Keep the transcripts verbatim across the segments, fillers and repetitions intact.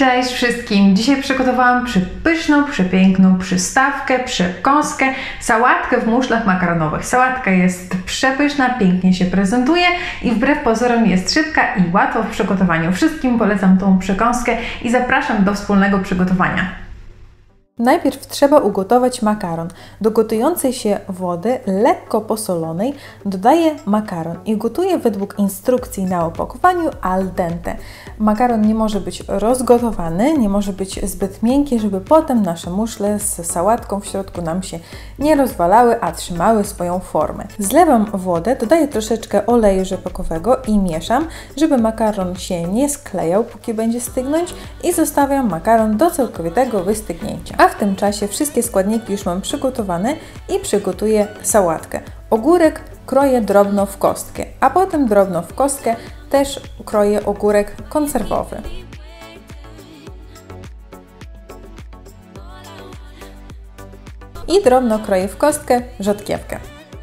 Cześć wszystkim! Dzisiaj przygotowałam przepyszną, przepiękną przystawkę, przekąskę, sałatkę w muszlach makaronowych. Sałatka jest przepyszna, pięknie się prezentuje i wbrew pozorom jest szybka i łatwa w przygotowaniu. Wszystkim polecam tą przekąskę i zapraszam do wspólnego przygotowania. Najpierw trzeba ugotować makaron. Do gotującej się wody lekko posolonej dodaję makaron i gotuję według instrukcji na opakowaniu al dente. Makaron nie może być rozgotowany, nie może być zbyt miękki, żeby potem nasze muszle z sałatką w środku nam się nie rozwalały, a trzymały swoją formę. Zlewam wodę, dodaję troszeczkę oleju rzepakowego i mieszam, żeby makaron się nie sklejał, póki będzie stygnąć, i zostawiam makaron do całkowitego wystygnięcia. A w tym czasie wszystkie składniki już mam przygotowane i przygotuję sałatkę. Ogórek kroję drobno w kostkę, a potem drobno w kostkę też kroję ogórek konserwowy. I drobno kroję w kostkę rzodkiewkę.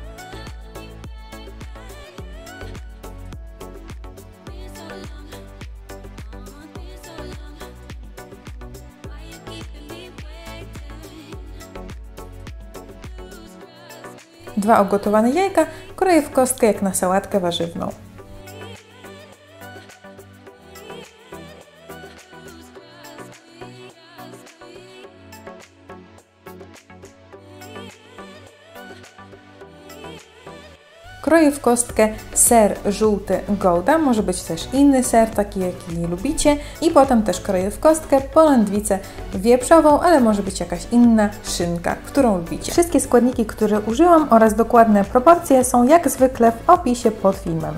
Dwa ugotowane jajka kroję w kostkę jak na sałatkę warzywną. Kroję w kostkę ser żółty Gouda, może być też inny ser, taki jaki lubicie, i potem też kroję w kostkę polędwicę wieprzową, ale może być jakaś inna szynka, którą lubicie. Wszystkie składniki, które użyłam, oraz dokładne proporcje są jak zwykle w opisie pod filmem.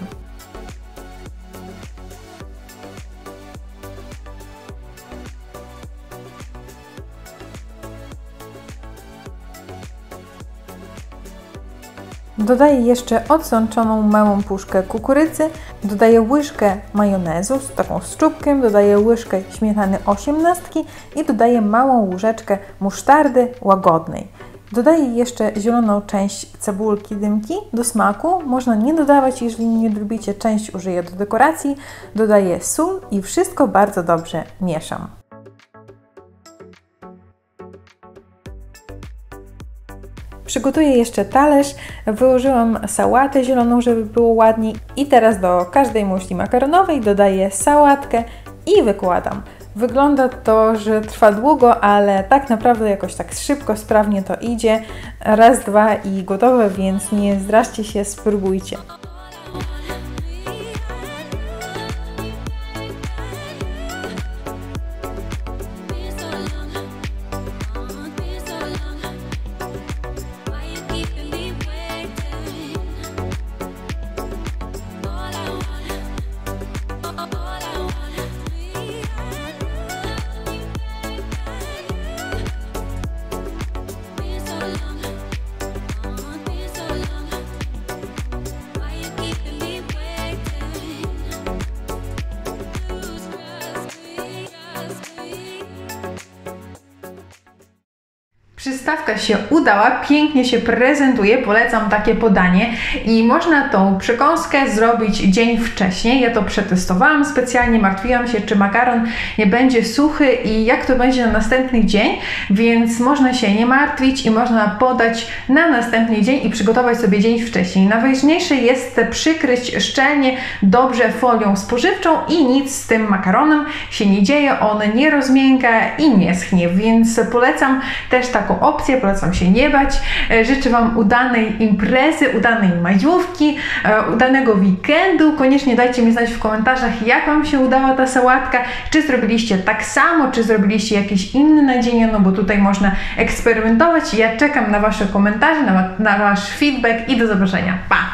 Dodaję jeszcze odsączoną małą puszkę kukurydzy, dodaję łyżkę majonezu z taką szczupkiem, dodaję łyżkę śmietany osiemnastki i dodaję małą łyżeczkę musztardy łagodnej. Dodaję jeszcze zieloną część cebulki dymki do smaku. Można nie dodawać, jeżeli nie lubicie, część użyję do dekoracji. Dodaję sól i wszystko bardzo dobrze mieszam. Przygotuję jeszcze talerz, wyłożyłam sałatę zieloną, żeby było ładniej, i teraz do każdej muszli makaronowej dodaję sałatkę i wykładam. Wygląda to, że trwa długo, ale tak naprawdę jakoś tak szybko, sprawnie to idzie. Raz, dwa i gotowe, więc nie zdrażcie się, spróbujcie. Przystawka się udała, pięknie się prezentuje, polecam takie podanie i można tą przekąskę zrobić dzień wcześniej. Ja to przetestowałam specjalnie, martwiłam się, czy makaron nie będzie suchy i jak to będzie na następny dzień, więc można się nie martwić i można podać na następny dzień i przygotować sobie dzień wcześniej. Najważniejsze jest przykryć szczelnie dobrze folią spożywczą i nic z tym makaronem się nie dzieje, on nie rozmięka i nie schnie, więc polecam też taką opcję, polecam się nie bać. Życzę Wam udanej imprezy, udanej majówki, udanego weekendu. Koniecznie dajcie mi znać w komentarzach, jak Wam się udała ta sałatka, czy zrobiliście tak samo, czy zrobiliście jakieś inne nadzienia, no bo tutaj można eksperymentować. Ja czekam na Wasze komentarze, na, na Wasz feedback i do zobaczenia. Pa!